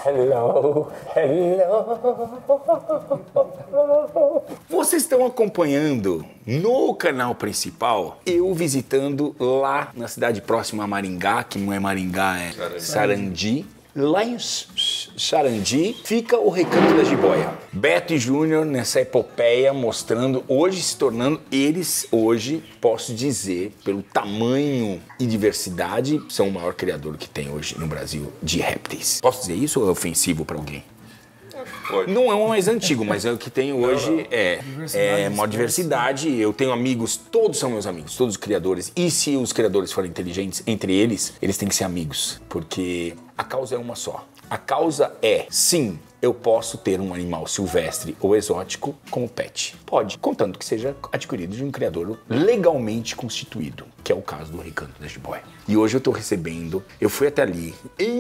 Hello, hello. Vocês estão acompanhando no canal principal eu visitando lá na cidade próxima a Maringá, que não é Maringá, é Sarandi. Lá em Sarandi fica o Recanto da Jiboia. Beto e Júnior nessa epopeia mostrando, hoje se tornando eles, hoje, posso dizer, pelo tamanho e diversidade, são o maior criador que tem hoje no Brasil de répteis. Posso dizer isso ou é ofensivo para alguém? Não é o mais antigo, mas é o que tem hoje, é maior diversidade. Eu tenho amigos, todos são meus amigos, todos os criadores. E se os criadores forem inteligentes, entre eles têm que ser amigos. Porque a causa é uma só. A causa é, sim, eu posso ter um animal silvestre ou exótico como pet. Pode, contanto que seja adquirido de um criador legalmente constituído, que é o caso do Recanto da Jiboia. E hoje eu tô recebendo, eu fui até ali,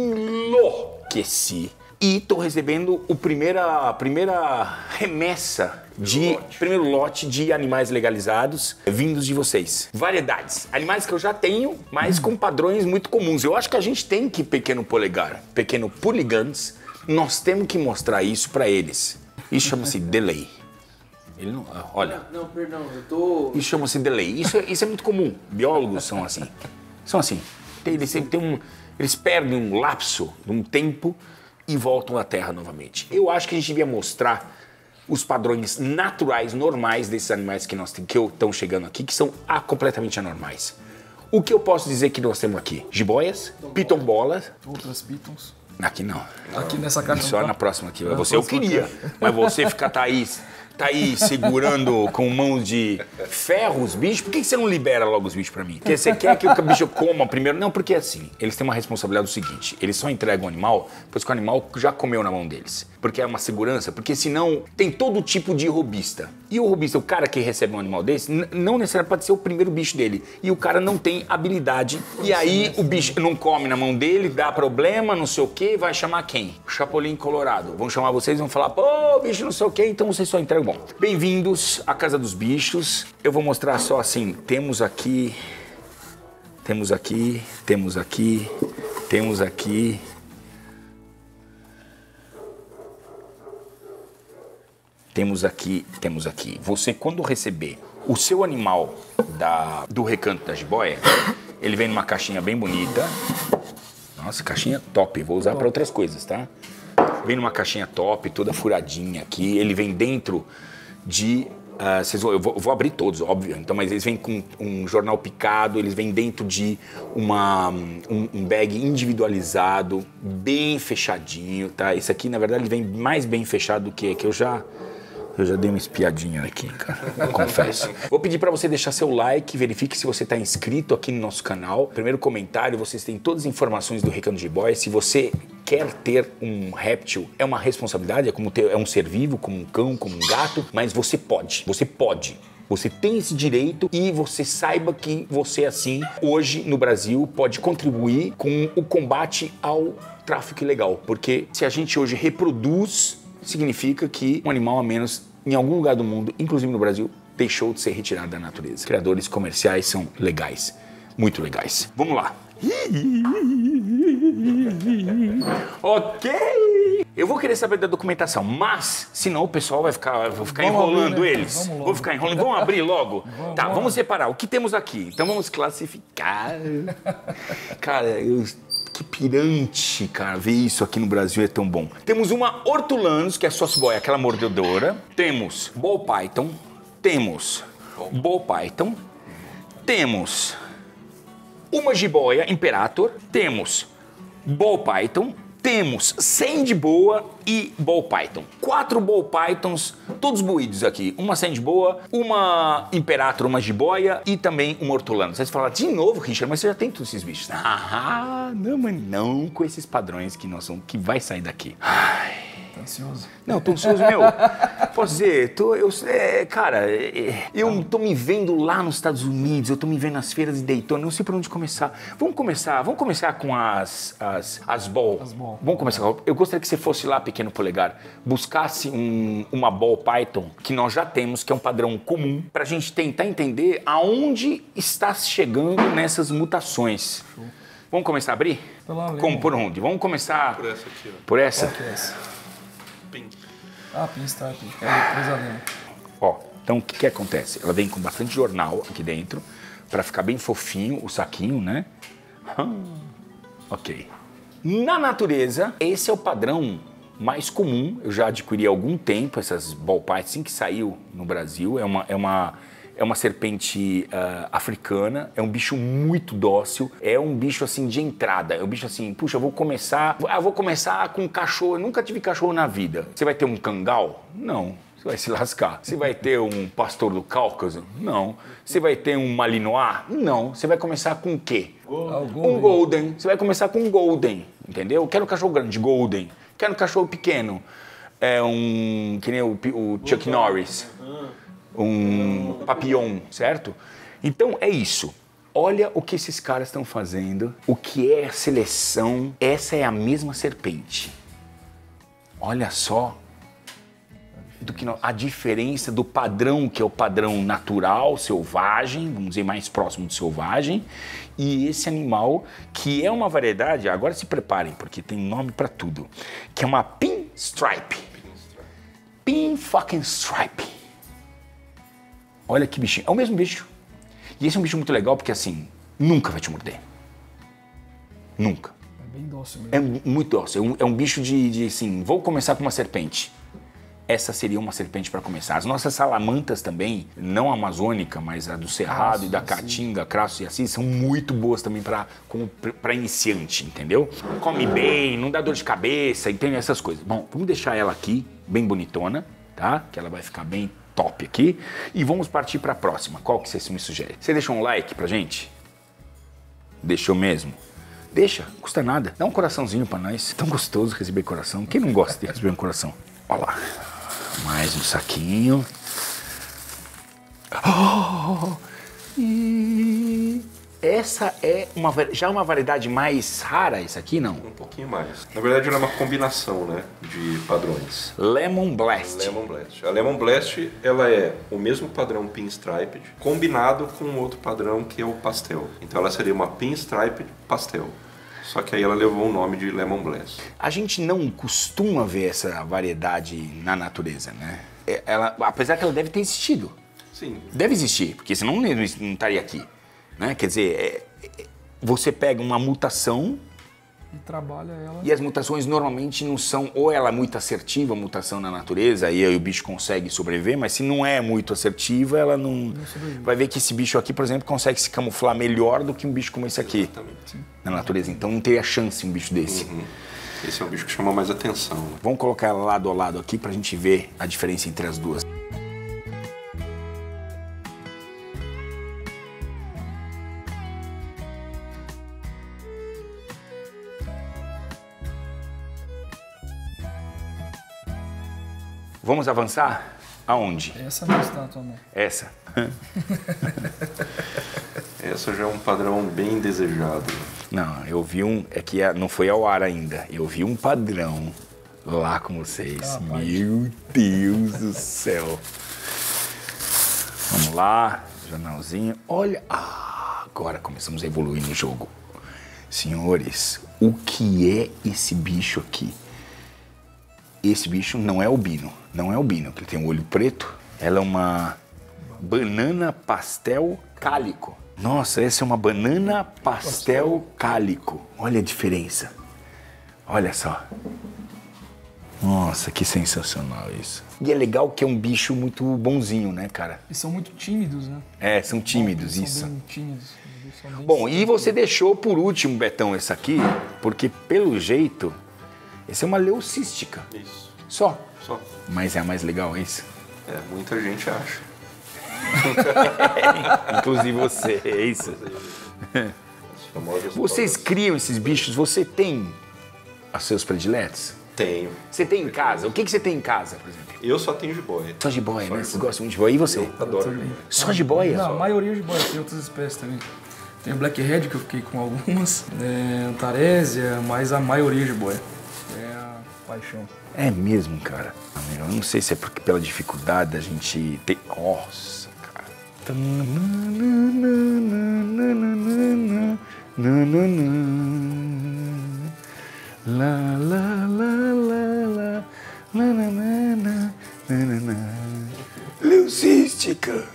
enlouqueci. E estou recebendo a primeira remessa primeiro lote de animais legalizados vindos de vocês. Variedades. Animais que eu já tenho, mas com padrões muito comuns. Eu acho que a gente tem que, pequeno polegar, pequeno pooligans, nós temos que mostrar isso para eles. Isso chama-se delay. Ele não, olha. Não, perdão, eu tô... Isso chama-se delay. Isso é muito comum. Biólogos são assim. São assim. Eles perdem um lapso, um tempo, e voltam à Terra novamente. Eu acho que a gente devia mostrar os padrões naturais, normais desses animais que estão chegando aqui, que são completamente anormais. O que eu posso dizer que nós temos aqui? Jiboias, pitombolas. Outras pitons. Aqui não. Aqui nessa caixa. Só na próxima aqui. Você eu queria, mas você tá aí segurando com mãos de ferro os bichos. Por que você não libera logo os bichos pra mim? Porque você quer que o bicho coma primeiro? Não, porque assim, eles têm uma responsabilidade do seguinte, eles só entregam o animal depois que o animal já comeu na mão deles. Porque é uma segurança, porque senão tem todo tipo de robista. E o robista, o cara que recebe um animal desse, não necessariamente pode ser o primeiro bicho dele. E o cara não tem habilidade. E aí o bicho não come na mão dele, dá problema, não sei o quê, vai chamar quem? O Chapolin Colorado. Vão chamar vocês e vão falar, pô, bicho não sei o quê, então vocês só entregam. Bom, bem-vindos à Casa dos Bichos. Eu vou mostrar só assim, temos aqui, Você, quando receber o seu animal do Recanto da Jiboia, ele vem numa caixinha bem bonita. Nossa, caixinha top. Vou usar para outras coisas, tá? Vem numa caixinha top, toda furadinha aqui. Ele vem dentro de... eu vou abrir todos, óbvio. Então, mas eles vêm com um jornal picado, eles vêm dentro de um bag individualizado, bem fechadinho, tá? Esse aqui, na verdade, ele vem mais bem fechado do que eu já dei uma espiadinha aqui, cara, confesso. Vou pedir para você deixar seu like, verifique se você está inscrito aqui no nosso canal. Primeiro comentário, vocês têm todas as informações do Recanto de Jiboia. Se você quer ter um réptil, é uma responsabilidade, é um ser vivo, como um cão, como um gato, mas você pode. Você tem esse direito e você saiba que você, assim, hoje no Brasil, pode contribuir com o combate ao tráfico ilegal. Porque se a gente hoje reproduz, significa que um animal a menos, em algum lugar do mundo, inclusive no Brasil, deixou de ser retirado da natureza. Criadores comerciais são legais, muito legais. Vamos lá. Ok. Eu vou querer saber da documentação, mas senão o pessoal vai ficar enrolando abrir, né? Eles. Vou ficar enrolando. Vamos abrir logo? Vamos separar. O que temos aqui? Então vamos classificar. Cara, que pirante, cara, ver isso aqui no Brasil é tão bom. Temos uma Hortulanos, que é a Sosboia, aquela mordedora. Temos Ball Python. Temos uma Jiboia Imperator. Temos Ball Python. Temos Sandboa e Ball Python. 4 Ball Pythons, todos buídos aqui. Uma Sandboa, uma Imperator, uma Jiboia e também um Hortulano. Vocês falam, de novo, Richard, mas você já tem todos esses bichos. Não, mas não com esses padrões que vai sair daqui. Ai. Tá ansioso? Não, tô ansioso, meu. Posso dizer, eu tô me vendo lá nos Estados Unidos, eu tô me vendo nas feiras de Daytona, não sei por onde começar. Vamos começar com as ball. Vamos começar. Eu gostaria que você fosse lá, pequeno polegar, buscasse uma Ball Python que nós já temos, que é um padrão comum, pra gente tentar entender aonde está chegando nessas mutações. Vamos começar a abrir? Pela lema. Como, por onde? Vamos começar Por essa aqui, ó. por essa? Qual que é essa? Pink. Ah, Pinstripe. É, presa lema. Ó, então o que que acontece? Ela vem com bastante jornal aqui dentro, pra ficar bem fofinho o saquinho, né? Ok. Na natureza, esse é o padrão mais comum. Eu já adquiri há algum tempo essas ball pythons, assim que saiu no Brasil. É uma serpente africana, é um bicho muito dócil, é um bicho assim de entrada, é um bicho assim, puxa, eu vou começar com cachorro, eu nunca tive cachorro na vida. Você vai ter um cangal? Não. Você vai se lascar. Você vai ter um pastor do Cáucaso? Não. Você vai ter um malinois? Não. Você vai começar com o quê? Um golden. Você vai começar com um golden, entendeu? Quero um cachorro grande, golden. Quero um cachorro pequeno, que nem o Chuck Norris. Um papillon, certo? Então é isso. Olha o que esses caras estão fazendo, o que é a seleção. Essa é a mesma serpente. Olha só a diferença do padrão, que é o padrão natural, selvagem, vamos dizer, mais próximo do selvagem, e esse animal, que é uma variedade, agora se preparem, porque tem nome pra tudo, que é uma pinstripe. Pin fucking stripe. Olha que bichinho. É o mesmo bicho. E esse é um bicho muito legal porque, assim, nunca vai te morder. Nunca. É bem dócil mesmo. É muito dócil. É um bicho de, assim, vou começar com uma serpente. Essa seria uma serpente para começar. As nossas salamantas também, não a amazônica, mas a do Cerrado e da Caatinga, Crasso e assim, são muito boas também para iniciante, entendeu? Come bem, não dá dor de cabeça, entende? Essas coisas. Bom, vamos deixar ela aqui, bem bonitona, tá? Que ela vai ficar bem top aqui. E vamos partir para a próxima. Qual que você me sugere? Você deixou um like pra gente? Deixou mesmo? Deixa, não custa nada. Dá um coraçãozinho pra nós. Tão gostoso receber coração. Quem não gosta de receber um coração? Olha lá. Mais um saquinho. Oh, e essa é já uma variedade mais rara, essa aqui não? Um pouquinho mais. Na verdade, ela é uma combinação, né, de padrões. Lemon Blast. Lemon Blast. A Lemon Blast, ela é o mesmo padrão Pinstriped, combinado com outro padrão que é o pastel. Então ela seria uma Pinstriped pastel. Só que aí ela levou o nome de Lemon Blast. A gente não costuma ver essa variedade na natureza, né? Apesar que ela deve ter existido. Sim. Deve existir, porque senão não estaria aqui. Né? Quer dizer, você pega uma mutação E trabalha ela. e as mutações normalmente não são, ou ela é muito assertiva, a mutação na natureza, e aí o bicho consegue sobreviver, mas se não é muito assertiva, ela não vai ver que esse bicho aqui, por exemplo, consegue se camuflar melhor do que um bicho como esse aqui. Exatamente. Na natureza. Então não teria chance um bicho desse. Esse é o bicho que chama mais atenção. Né? Vamos colocar ela lado a lado aqui pra gente ver a diferença entre as duas. Vamos avançar? Aonde? Essa não está na tua mão. Essa. Essa já é um padrão bem desejado. Não, eu vi é que não foi ao ar ainda. Eu vi um padrão lá com vocês. Meu Deus do céu. Vamos lá, jornalzinho. Olha, agora começamos a evoluir no jogo. Senhores, o que é esse bicho aqui? Esse bicho não é albino. Não é albino, porque ele tem um olho preto. Ela é uma banana pastel cálico. Nossa, essa é uma banana pastel cálico. Olha a diferença. Olha só. Nossa, que sensacional isso. E é legal que é um bicho muito bonzinho, né, cara? E são muito tímidos, né? É, são tímidos, Eles isso. São bem tímidos. Eles são bem Bom, e você deixou por último, Betão, essa aqui, porque pelo jeito, essa é uma leucística. Isso. Só. Só. Mas é a mais legal, é isso? É, muita gente acha. Inclusive você, é isso? As famosas Vocês criam esses bichos, você tem os seus prediletos? Tenho. Você tem em casa? O que você tem em casa, por exemplo? Eu só tenho jiboia. Só jiboia, né? Vocês gostam muito de jiboia. E você? Adoro. também. Só jiboia? Não, a maioria de boia, tem outras espécies também. Tem o Blackhead, que eu fiquei com algumas. Antarésia, mas a maioria de boia. É a paixão. É mesmo, cara. Eu não sei se é porque pela dificuldade da gente ter... Nossa, cara. Lá, lá, lá, lá, lá, lá, lá, lá, lá, lá, lá. Leucística.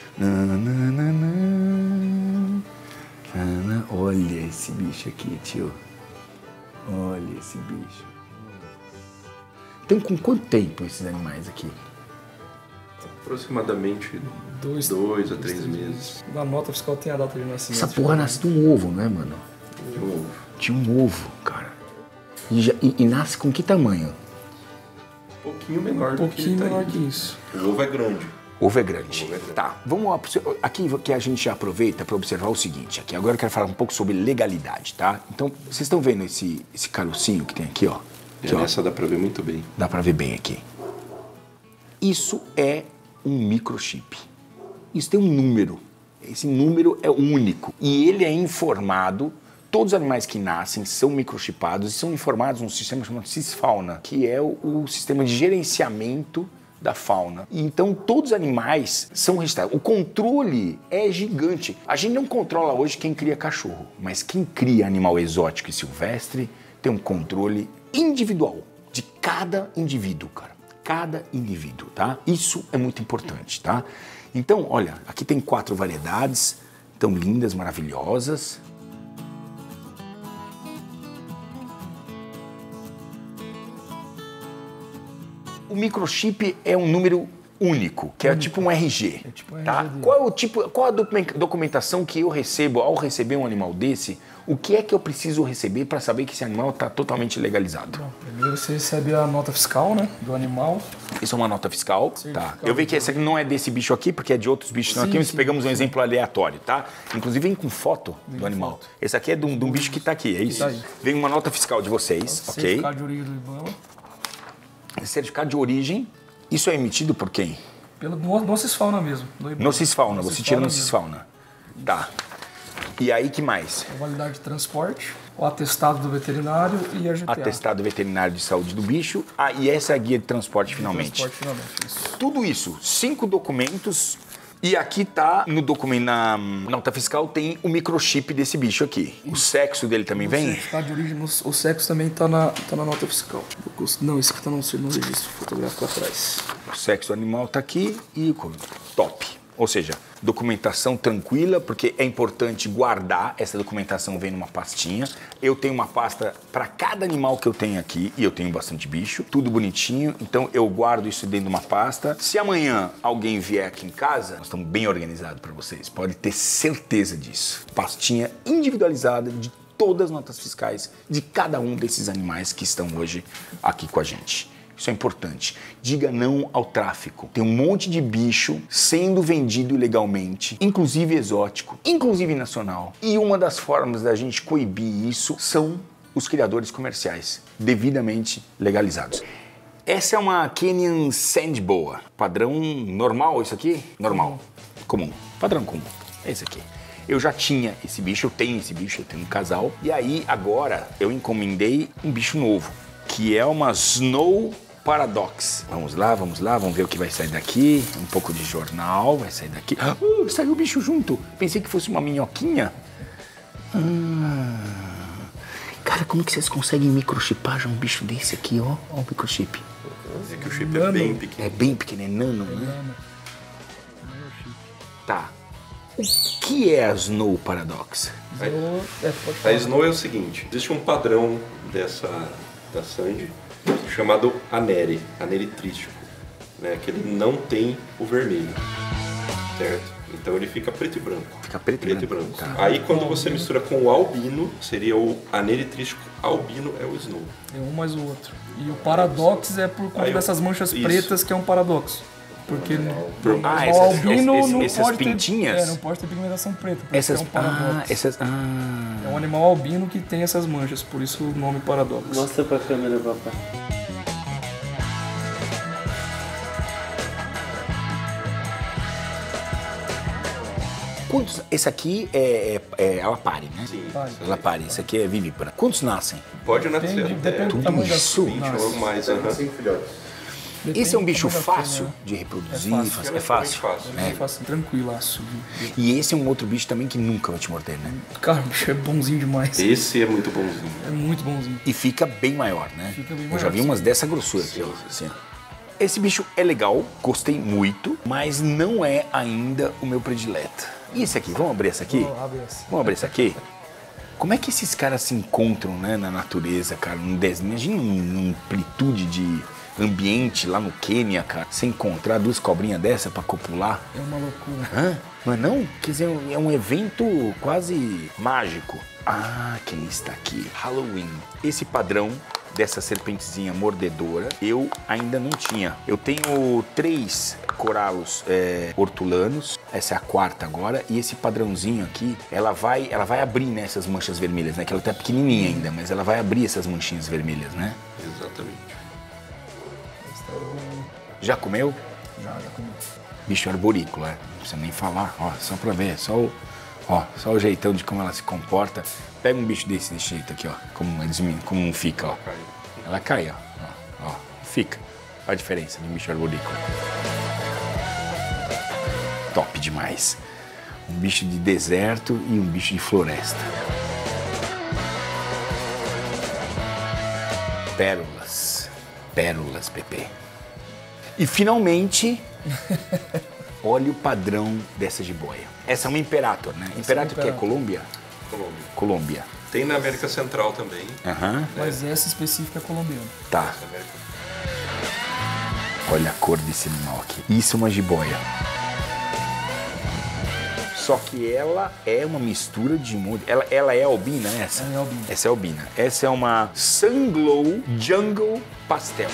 Olha esse bicho aqui, tio. Olha esse bicho. Tem com quanto tempo esses animais aqui? Aproximadamente 2 a 3 meses. Na nota fiscal tem a data de nascimento. Essa porra nasce de um ovo, não é, mano? De um ovo. De um ovo, cara. E nasce com que tamanho? Um pouquinho menor do que pouquinho ele tá menor aí. que isso. O ovo é grande. Ovo é grande. Ovo é grande. Tá, vamos lá. Aqui que a gente já aproveita para observar o seguinte. Aqui agora eu quero falar um pouco sobre legalidade, tá? Então, vocês estão vendo esse carocinho que tem aqui, ó? Aqui, ó. Essa dá pra ver muito bem. Dá pra ver bem aqui. Isso é um microchip. Isso tem um número. Esse número é único. E ele é informado. Todos os animais que nascem são microchipados e são informados num sistema chamado Cisfauna, que é o sistema de gerenciamento da fauna. Então, todos os animais são registrados. O controle é gigante. A gente não controla hoje quem cria cachorro, mas quem cria animal exótico e silvestre tem um controle individual de cada indivíduo, cara. Cada indivíduo, tá? Isso é muito importante, tá? Então, olha, aqui tem 4 variedades, tão lindas, maravilhosas. O microchip é um número único, que é tipo um RG, tipo um tá? RG. Qual a documentação que eu recebo ao receber um animal desse? O que é que eu preciso receber para saber que esse animal está totalmente legalizado? Bom, primeiro você recebe a nota fiscal, né, do animal. Isso é uma nota fiscal, tá? Eu vi que esse aqui não é desse bicho aqui, porque é de outros bichos. Sim, aqui nós pegamos um exemplo aleatório, tá? Inclusive vem com foto do animal. Foto. Esse aqui é de um bicho que está aqui, é isso? Tá aí. Vem uma nota fiscal de vocês, ok? Certificado de origem do IBAMA. Certificado de origem, isso é emitido por quem? No Cisfauna mesmo. Do IBAMA. No Cisfauna, você tira no mesmo. Cisfauna. Tá. E aí, que mais? A validade de transporte, o atestado do veterinário e a GTA. Atestado veterinário de saúde do bicho. Ah, e essa é a guia de transporte, finalmente. Transporte, finalmente, isso. Tudo isso, 5 documentos. E aqui tá, no documento, na nota fiscal, tem o microchip desse bicho aqui. O sexo dele também O vem? certificado de origem, o sexo também tá na nota fiscal. Não, esse aqui tá no registro fotográfico atrás. O sexo animal tá aqui e top. Ou seja, documentação tranquila, porque é importante guardar. Essa documentação vem numa pastinha. Eu tenho uma pasta para cada animal que eu tenho aqui, e eu tenho bastante bicho, tudo bonitinho. Então eu guardo isso dentro de uma pasta. Se amanhã alguém vier aqui em casa, nós estamos bem organizados para vocês. Pode ter certeza disso. Pastinha individualizada de todas as notas fiscais de cada um desses animais que estão hoje aqui com a gente. Isso é importante. Diga não ao tráfico. Tem um monte de bicho sendo vendido ilegalmente, inclusive exótico, inclusive nacional. E uma das formas da gente coibir isso são os criadores comerciais, devidamente legalizados. Essa é uma Kenyan Sand Boa. Padrão normal isso aqui? Normal. Comum. Padrão comum. É esse aqui. Eu já tinha esse bicho, eu tenho esse bicho, eu tenho um casal. E aí, agora, eu encomendei um bicho novo, que é uma Snow Paradox. Vamos lá, vamos ver o que vai sair daqui. Um pouco de jornal vai sair daqui. Saiu o bicho junto. Pensei que fosse uma minhoquinha. Cara, como que vocês conseguem microchipar já um bicho desse aqui, ó? Ó o microchip. É que o chip é bem pequeno. É bem pequeno, é nano, né? Tá. O que é a Snow Paradox? A Snow é o seguinte, existe um padrão da Sandy chamado aneritrístico, né, que ele não tem o vermelho, certo? Então ele fica preto e branco. Fica preto e branco. Tá. Aí quando você mistura com o albino, seria o aneritrístico albino, é o Snow. É um mais o outro. E o paradoxo é por conta dessas manchas pretas que é um paradoxo. Porque o albino não essas pode pintinhas? não pode ter pigmentação preta, porque Essas, é um paradoxo. É um animal albino que tem essas manchas, por isso o nome paradoxo. Mostra pra câmera, papai. Quantos? Esse aqui ela pare, né? Sim. Ela pare. Esse aqui é vivípara. Quantos nascem? Pode nascer até Depende do tamanho da isso? 20 ou mais. 5 filhotes. Esse é um bicho Depende da fácil fêmea. de reproduzir? É fácil. É fácil. É fácil, tranquilaço. E esse é um outro bicho também que nunca vai te morder, né? Cara, o bicho é bonzinho demais. Esse é muito bonzinho. É muito bonzinho. E fica bem maior, né? Fica bem Eu já maior, vi sim. umas dessa grossura aqui, ó. Assim, ó. Esse bicho é legal, gostei muito, mas não é ainda o meu predileto. E esse aqui? Vamos abrir essa aqui? Vamos abrir essa aqui? Como é que esses caras se encontram, né, na natureza, cara? Imagina uma amplitude de ambiente lá no Quênia, cara. Você encontrar duas cobrinhas dessa pra copular. É uma loucura. Hã? Não é não? Quer dizer, é um evento quase mágico. Ah, quem está aqui? Halloween. Esse padrão dessa serpentezinha mordedora eu ainda não tinha. Eu tenho 3 coralos hortulanos. Essa é a 4ª agora. E esse padrãozinho aqui, ela vai abrir, né, essas manchas vermelhas, né? Que ela tá pequenininha ainda, mas ela vai abrir essas manchinhas vermelhas, né? Exatamente. Já comeu? Já comi. Bicho arborícola, não precisa nem falar, ó, só pra ver, só o jeitão de como ela se comporta. Pega um bicho desse jeito aqui, ó, como fica, ó. Ela cai, ó, fica. Olha a diferença de um bicho arborícola. Top demais. Um bicho de deserto e um bicho de floresta. Pérolas, Pepe. E finalmente, olha o padrão dessa jiboia. Essa é uma Imperator, né? Imperator que é Colômbia? Colômbia. Tem na América Central também. Aham. Mas essa específica é colombiana. Tá. Olha a cor desse animal aqui. Isso é uma jiboia. Só que ela é uma mistura de muito. Ela é albina, essa? Ela é albina. Essa é albina. Essa é uma Sunglow Jungle Pastel.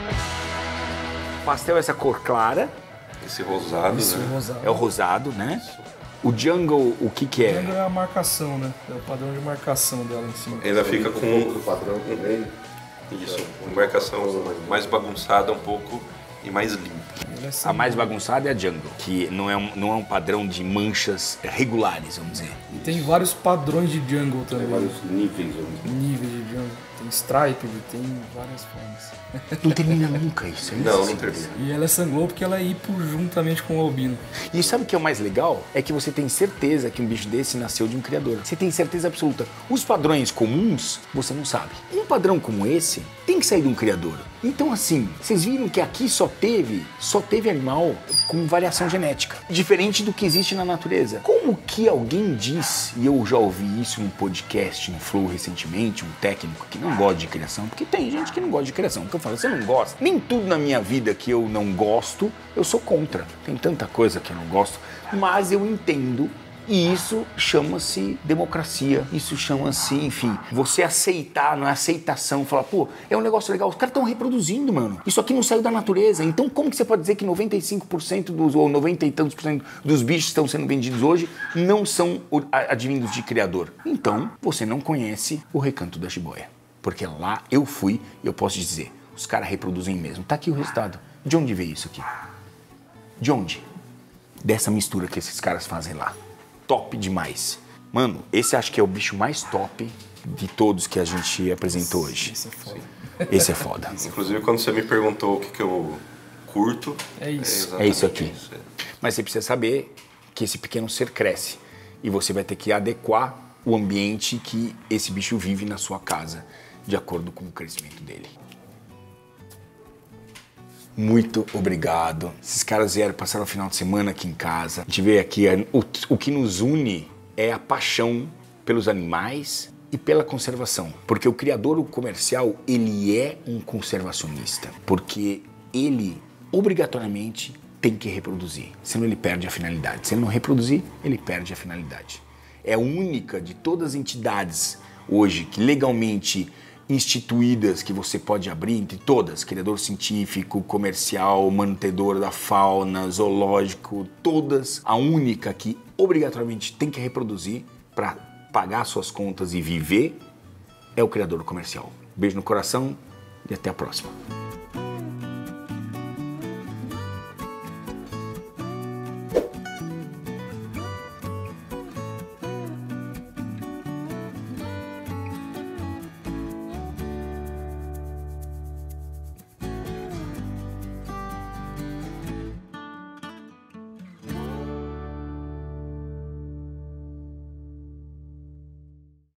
Pastel é essa cor clara. Esse rosado, Isso, né? rosado. É o rosado, né? O jungle, o que é? É a marcação, né? É o padrão de marcação dela em cima. Ainda fica com o padrão também. Isso, uma marcação mais bagunçada um pouco e mais limpa. Ele é A sem- mais bagunçada é a jungle, que não é um padrão de manchas regulares, vamos dizer. E tem vários padrões de jungle também. níveis. Níveis de jungle. Tem stripe, tem várias formas. Não termina nunca isso, é isso? Não termina. E ela é sanglou porque ela é hipo juntamente com o albino. E sabe o que é o mais legal? É que você tem certeza que um bicho desse nasceu de um criador. Você tem certeza absoluta. Os padrões comuns, você não sabe. Um padrão como esse tem que sair de um criador. Então, assim, vocês viram que aqui só teve animal com variação genética. Diferente do que existe na natureza. Como que alguém diz, e eu já ouvi isso num podcast, no Flow recentemente, um técnico que não gosta de criação, porque tem gente que não gosta de criação. Porque eu falo, você não gosta? Nem tudo na minha vida que eu não gosto, eu sou contra. Tem tanta coisa que eu não gosto, mas eu entendo. E isso chama-se democracia, isso chama-se, enfim, você aceitar, não é aceitação, falar, pô, é um negócio legal, os caras estão reproduzindo, mano. Isso aqui não saiu da natureza, então como que você pode dizer que 95% ou 90 e tantos por cento dos bichos que estão sendo vendidos hoje não são advindos de criador? Então, você não conhece o Recanto da Jiboia, porque lá eu fui e eu posso dizer, os caras reproduzem mesmo. Tá aqui o resultado. De onde veio isso aqui? De onde? Dessa mistura que esses caras fazem lá. Top demais. Mano, esse acho que é o bicho mais top de todos que a gente apresentou hoje. Esse é foda. Esse é foda. Inclusive, quando você me perguntou o que eu curto... É isso. É isso aqui. isso. Mas você precisa saber que esse pequeno ser cresce. E você vai ter que adequar o ambiente que esse bicho vive na sua casa, de acordo com o crescimento dele. Muito obrigado. Esses caras vieram passar o final de semana aqui em casa. A gente vê aqui, o que nos une é a paixão pelos animais e pela conservação. Porque o criador, o comercial, ele é um conservacionista. Porque ele, obrigatoriamente, tem que reproduzir. Senão ele perde a finalidade. Se ele não reproduzir, ele perde a finalidade. É a única de todas as entidades hoje que legalmente instituídas que você pode abrir, entre todas, criador científico, comercial, mantenedor da fauna, zoológico, todas, a única que obrigatoriamente tem que reproduzir para pagar suas contas e viver é o criador comercial. Beijo no coração e até a próxima.